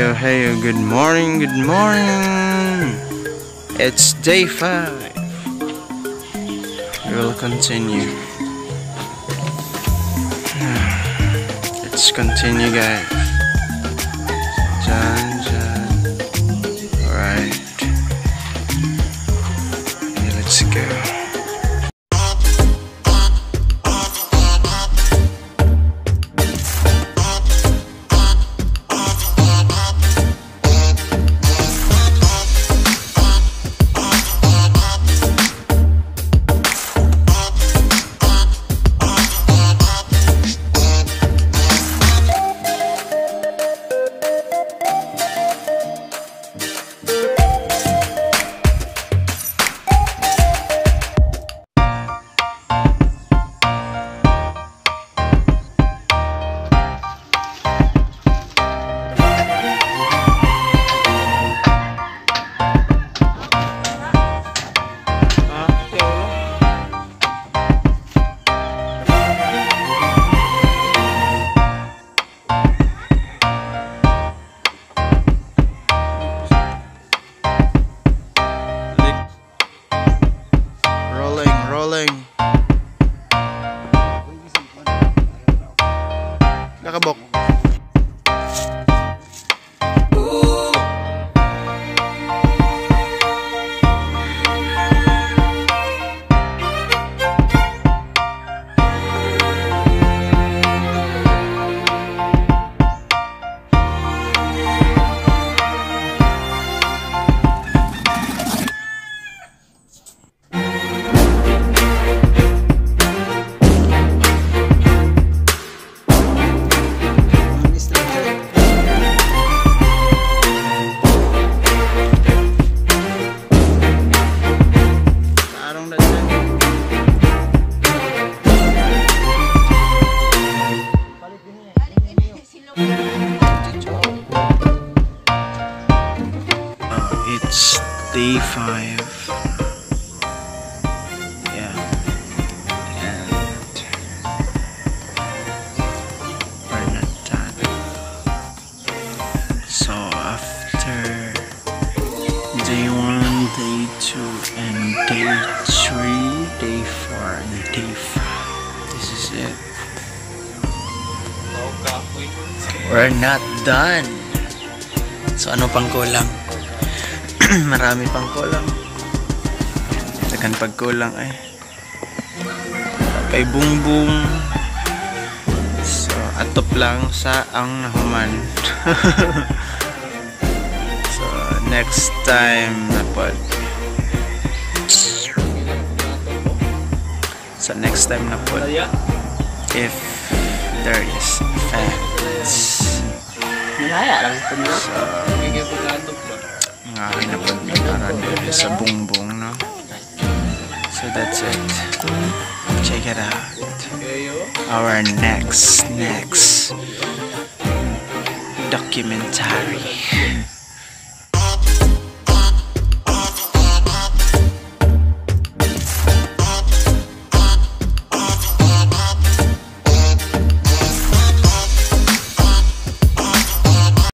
Hey, good morning, good morning. It's day 5. We will continue. Let's continue, guys. Alright. Okay, let's go. Nakabok. It's day 5. Yeah, and we're not done. So after day 1, day 2, and day 3, day 4, and day 5, this is it. We're not done. So ano pang kulang? Marami pang kulang. Dagan pagkulang ay kay bungbong. So atop lang sa ang nahuman. So next time na pod. So next time na pod, if there is fans. So ngayon na po para din sa bungbong, no? So that's it. Check it out. Our next documentary.